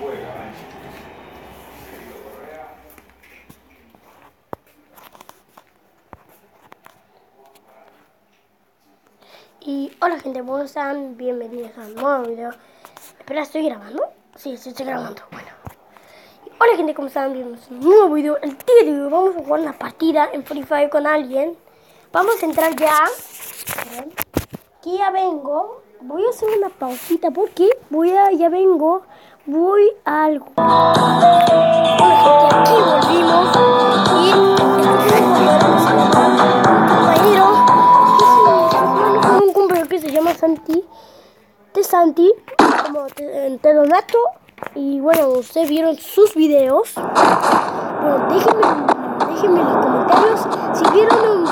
Y hola gente, ¿cómo están? Bienvenidos a un nuevo video. Espera, ¿estoy grabando? Sí, estoy grabando, bueno. Hola gente, ¿cómo están? Bienvenidos a un nuevo video. El día de hoy vamos a jugar una partida en Free Fire con alguien. Vamos a entrar ya. Aquí ya vengo. Voy a hacer una pausita porque ya vengo. Voy a algo. Hola gente, aquí volvimos. Y un compañero que se llama Santi, como te lo meto. Y bueno, ustedes vieron sus videos. Bueno, déjenme en los comentarios si vieron un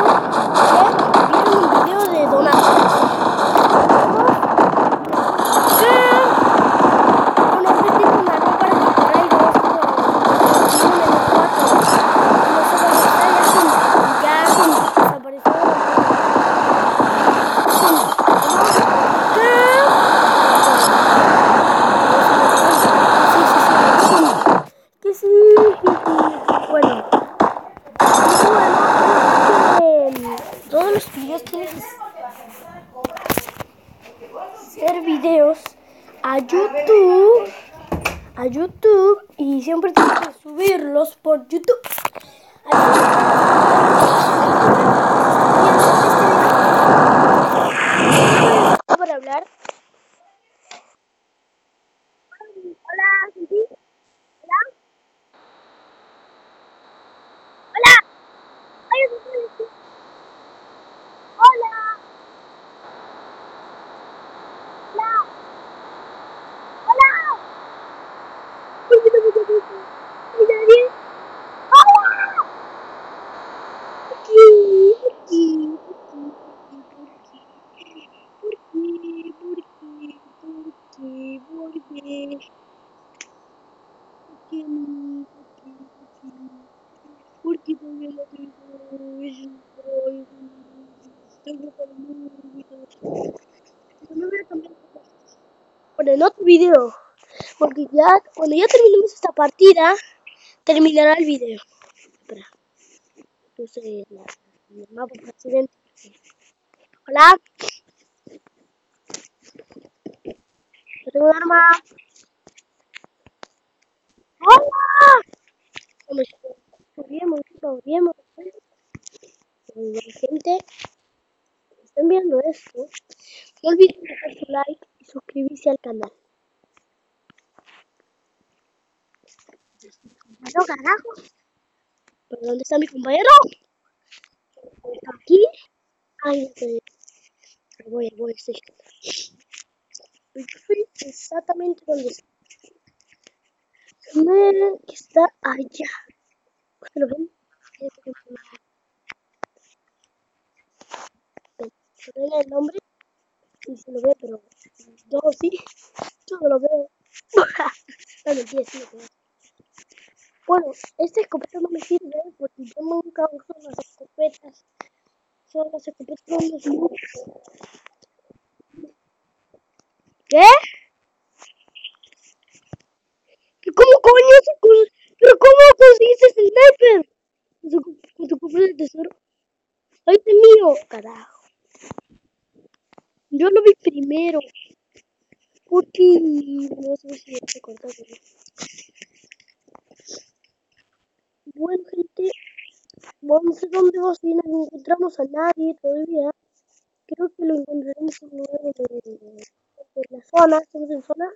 video de Donato. Bueno, yo tengo una red para que por ahí dos, todos los videos tienen que hacer videos a YouTube y siempre tienen que subirlos por YouTube. Para hablar. Hola, ¿sí? Hola. Hola. Hola. Hola. Porque todavía no tengo me voy a cambiar por el otro video. Porque ya, cuando ya terminemos esta partida, terminará el video. Espera. Puse el mapa presidente. Hola. Yo tengo un arma. ¡Hola! Volvemos. Gente, si están viendo esto, no olviden dejar su like y suscribirse al canal. ¿No, carajo? ¿Pero dónde está mi compañero? ¿Está aquí? Ay, no sé. Voy, estoy exactamente donde está. Que está allá. ¿Lo ven? ¿Se ven el nombre? Sí, se lo ve, pero yo sí, yo no lo veo. No, mentira, sí lo veo. Bueno, esta escopeta no me sirve porque yo nunca uso las escopetas. Son las escopetas son los muchos. ¿Qué? ¿Cómo coño se ¿Pero cómo conseguiste ese sniper? ¿Con tu cofre de tesoro? ¡Ay, es mío! Carajo. Yo lo vi primero. Porque no sé si se cortó. Bueno, gente. No sé dónde vas bien. No encontramos a nadie todavía. Creo que lo encontraremos en lugar de la zona. ¿Estamos en zona?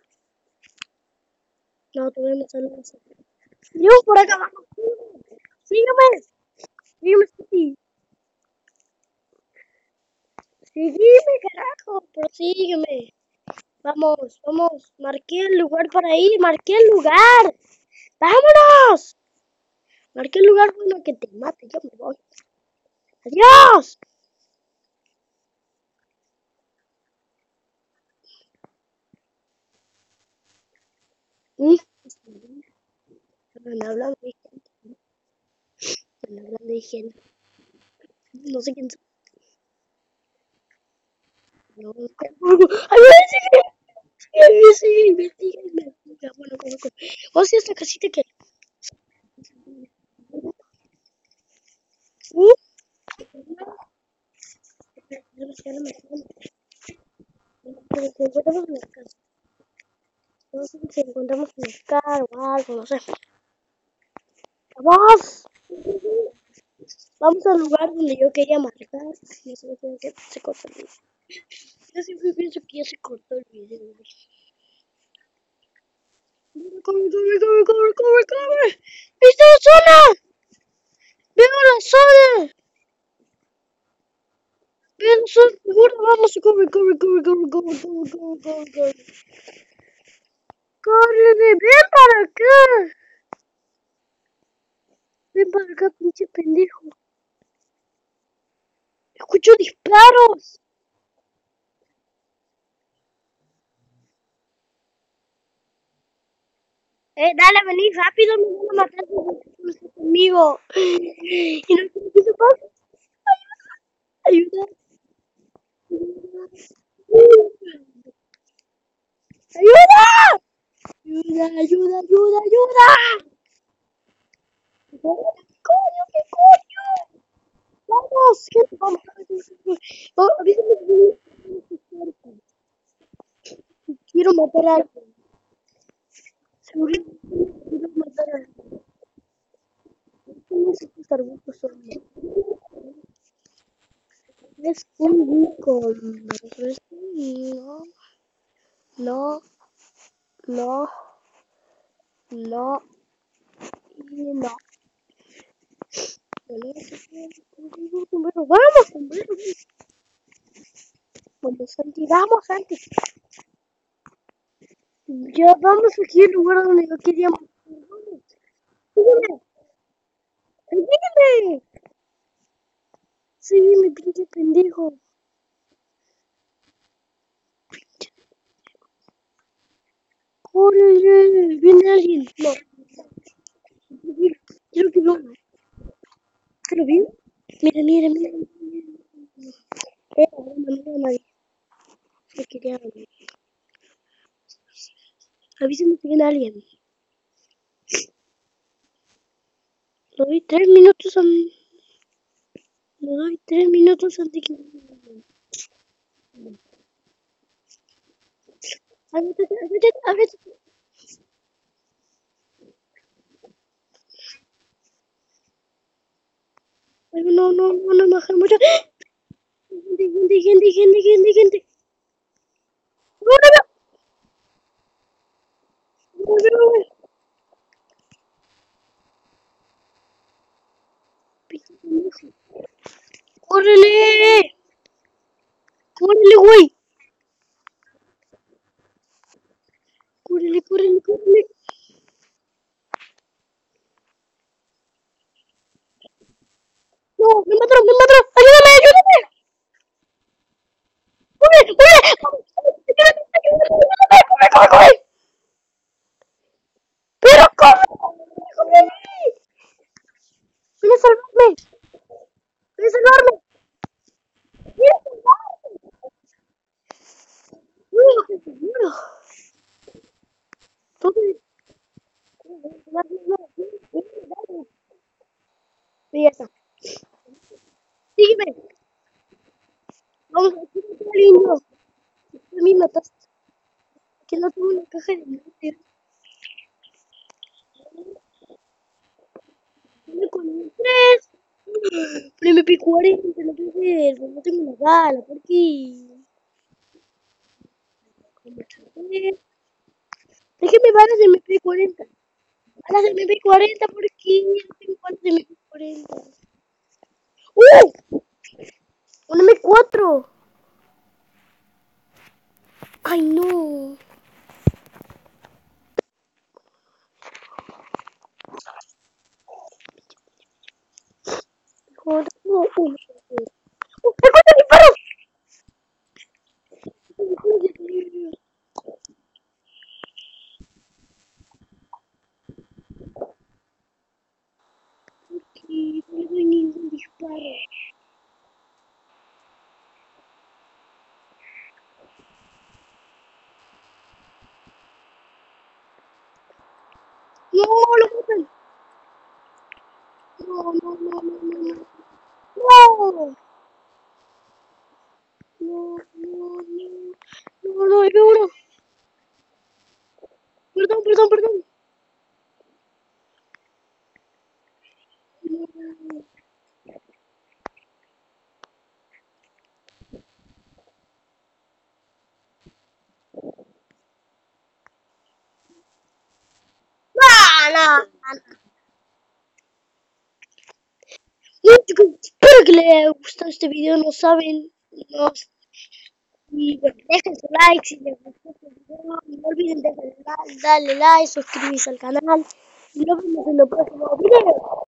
No, todavía no salimos. Yo por acá abajo. Sígueme. Sí. Sígueme, carajo. Prosígueme. Vamos. Marqué el lugar para ir. Marqué el lugar. ¡Vámonos! Marqué el lugar bueno que te mate. Yo me voy. ¡Adiós! Están hablando de gente. No sé quién son. No. ¡Ay, sí! Investiga. Bueno, como O sea, esta casita que... encontramos en la casa. No sé si encontramos en el carro o algo, no sé. ¡Vamos! Vamos al lugar donde yo quería marcar. No sé qué se cortó el video. Yo siempre pienso que ya se cortó el video. ¡Corre, corre, corre, corre, corre, corre! ¡Viste la zona! ¡Veo la zona! ¡Veo la zona! ¡Seguro! ¡Vamos! ¡Corre, corre, corre, corre, corre, corre, corre, corre, corre! ¡Corre! ¡Ven para acá! ¡Ven para acá, pinche pendejo! ¡Escucho disparos! Dale, vení rápido, me van a matar conmigo. Y no sé qué se pasa. Ayuda. ¡Ayuda! ¡Ayuda, ayuda, ayuda, ayuda! ¡Coño, qué coño! ¡Vamos! ¿Qué? ¡Vamos! ¡Vamos! Avísame si quiero matar a alguien. Seguro quiero matar a alguien. No sé qué arbustos son. Es un beacon. No, no, no, no y no. Vamos, bombero. Vamos, Santi, vamos, Santi. Ya vamos aquí al lugar donde yo queríamos. Sígueme, sígueme. Sígueme, pinche pendejo. Córrele, viene alguien. No, quiero que lo vea. ¿Que lo vi? Mira, mira, mira. No veo a nadie. Se quería nadie. Avísame si viene alguien. Le doy 3 minutos a mí. Le doy 3 minutos antes que... A ver. No, no, no, no me bajan mucho. Gente. No, no, no. No, no, no. ¡Córrele! ¡Córrele, güey! ¡Córrele, córrele, córrele! ¡No! ¡Me mataron, me mataron! ¡Ayúdame, ayúdame! ¡Corre, corre! ¡Ayúdame, ayúdame! ¡Corre, corre, corre! ¡Pero corre! ¡Corre! ¡Ven a salvarme! ¡Ven a salvarme! ¡Ven a salvarme! ¡Seguro! ¿Dónde? Y ya está. Sígueme. Vamos a hacer un lindo. A mí mataste. Que no tengo una caja de muerte. Con un 3. Pero MP 40, no puede ser. No tengo una bala. ¿Por qué? Déjeme balas de MP 40. Balas de MP 40, ¿por qué? No tengo balas de MP 40. ¡Uh! Un M4. Ay, no. Joder, no. ¡Me cuesta disparos! Y no le doy ningún disparo. lo matan. No, no, no, no, no, no. No, no, no, no. No, no, hay uno. Perdón, perdón, perdón. No. Ah, no, no. Yo espero que les haya gustado este video, no saben. No, y bueno, dejen su like si les gustó este video. No olviden darle like, suscribirse al canal. Y nos vemos en el próximo video.